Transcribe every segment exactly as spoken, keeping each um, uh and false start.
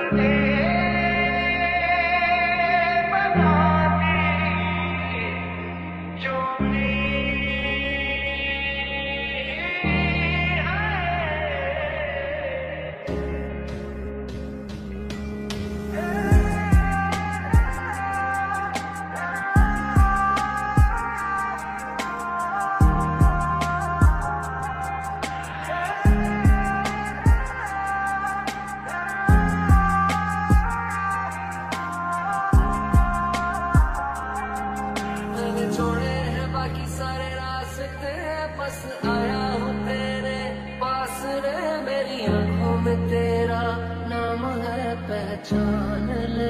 बस आया हूँ तेरे पास रे, मेरी आंखों में तेरा नाम है, पहचान ले।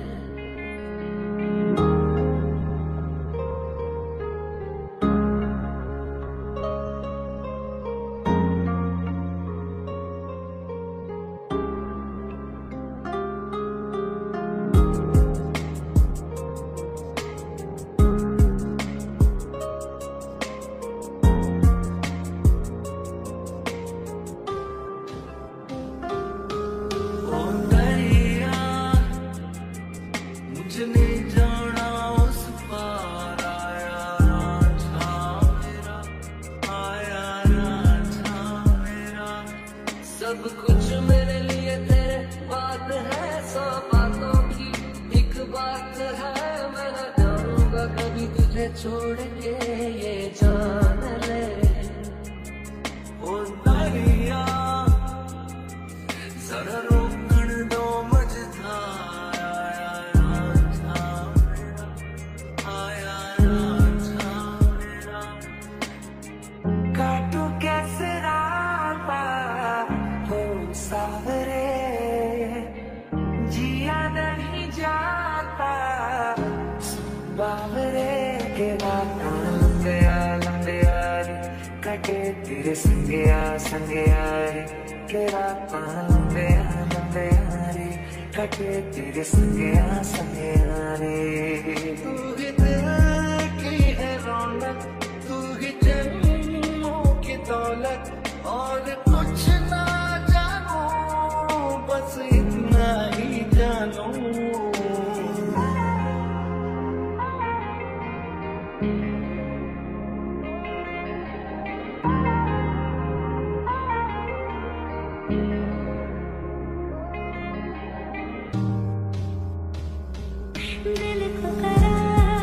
सब कुछ मेरे लिए तेरे बात है, सौ बातों की एक बात है, मैं न जाऊंगा कभी तुझे छोड़ के, ये जान ले। ओ दरिया जरा रोकन दो मझधार, आया रांझा मेरा, आया रांझा मेरा, काटू कैसे राता सावरे, जिया नहीं जाता बावरे के राता लंबे लंबे यारी, कटे तेरे संगया संगया रे, के राता लंबे लंबे यारी, कटे तेरे संगया संगया रे। तू ही दिल की है रौनक, तू ही जन्मों की दौलत, और कुछ ना बस इतना ही जानो। दिल को करार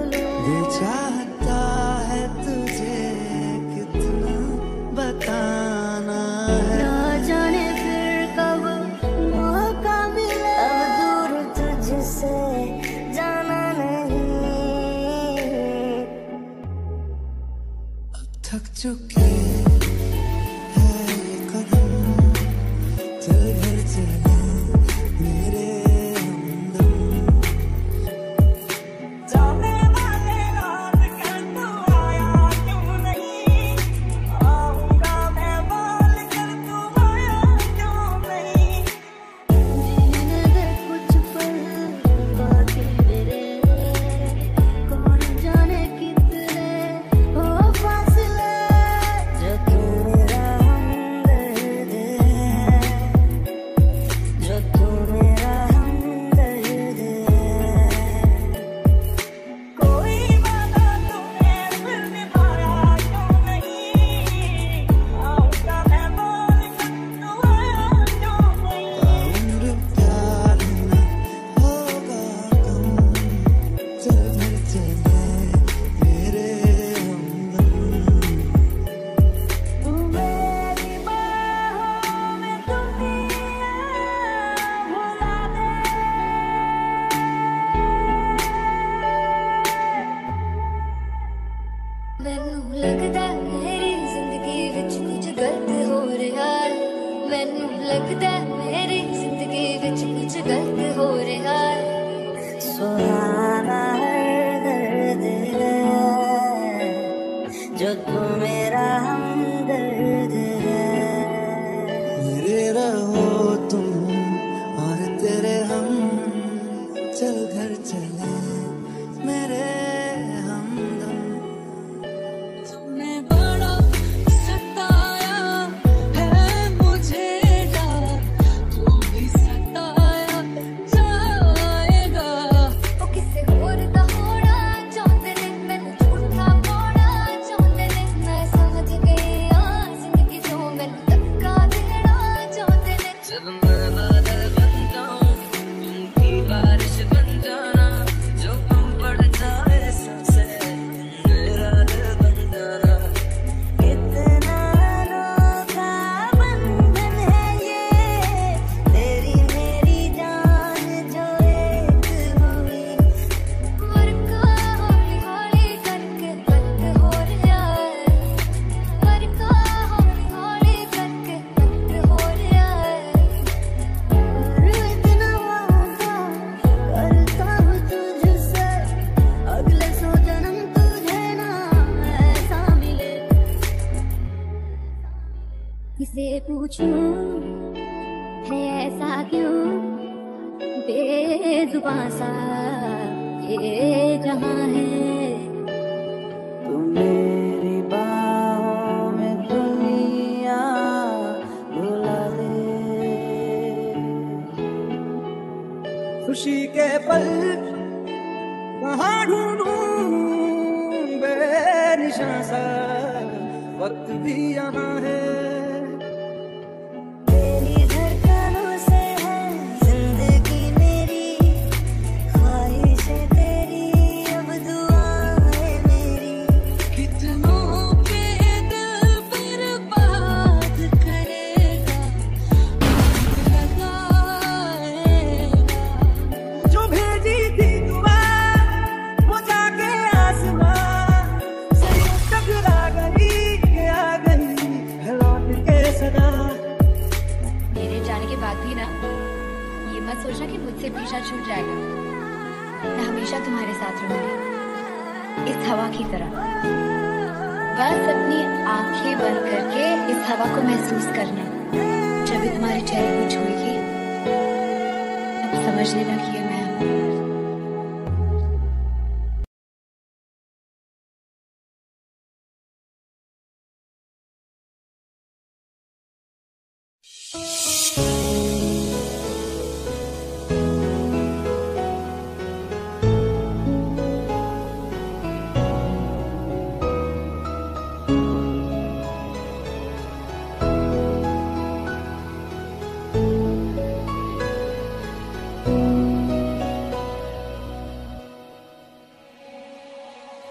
ये चाहता है तुझे कितना बताना है, ना जाने फिर कब मौका मिले, अब दूर तुझसे जाना नहीं, अब थक चुके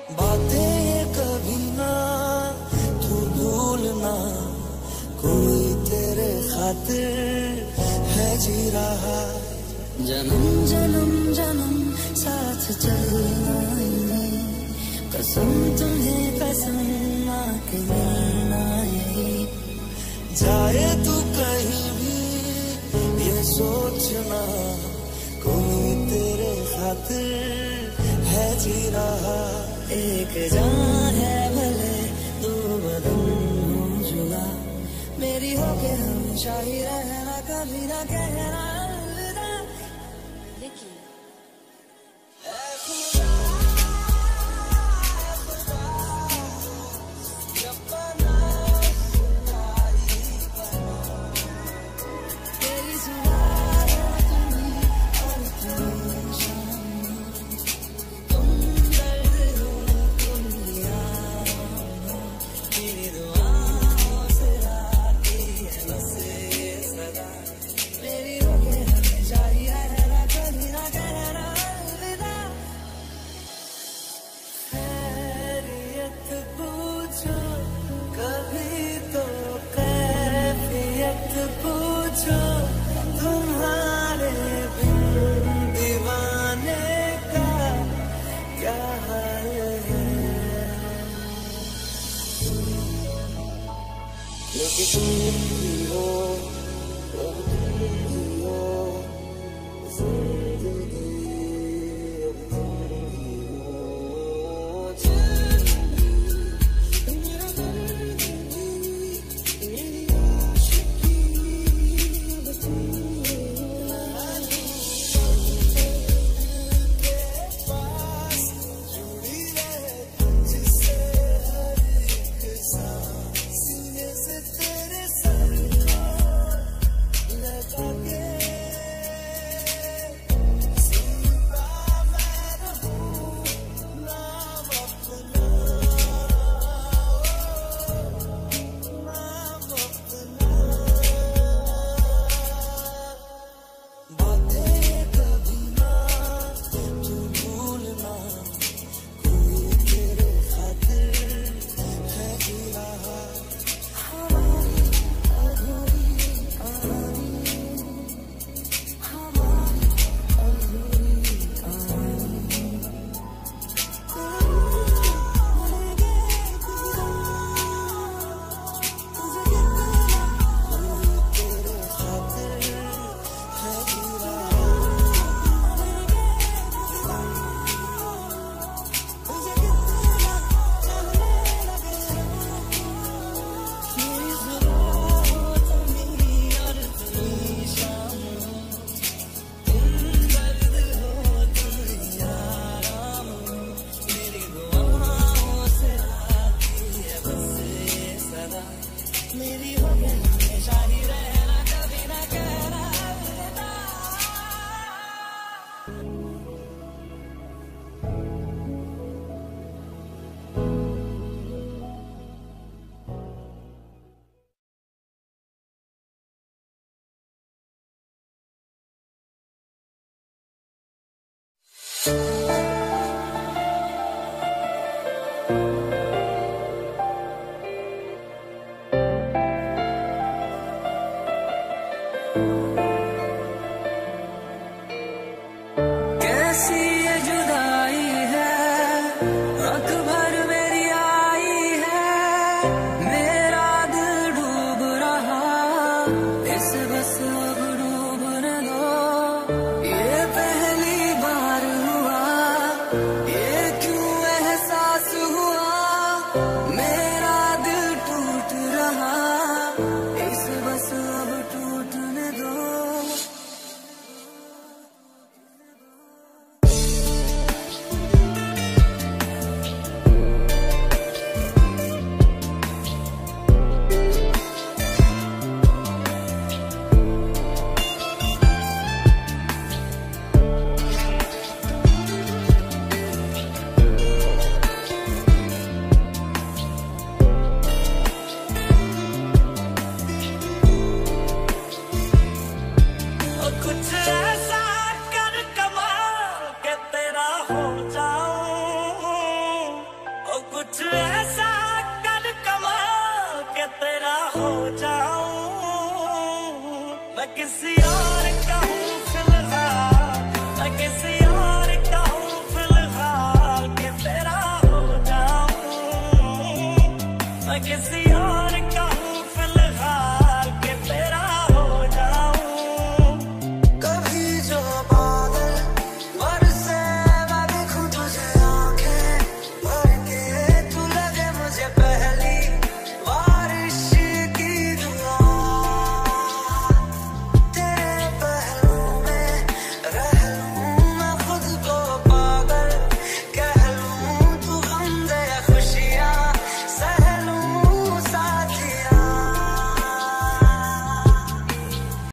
बातें ये कभी ना तू भूलना, कोई तेरे खातिर है जी रहा। जन्म जन्म जन्म साथ चलना, कसम तुम्हें कसम आके मिलना यही। जाए तू कहीं भी ये सोचना, कोई तेरे खातिर है जी रहा। एक जान है भले दो बदन हो जुदा, मेरी होके हमेशा ही रहना, कभी ना कहना अलविदा। देखिए पूछो तुम्हारे बिन दीवाने का क्या हाल है, क्योंकि तुम ही हो, अब तुम ही हो, जिंदगी अब तुम ही हो। बस अब डूबने दो, ये पहली बार हुआ किस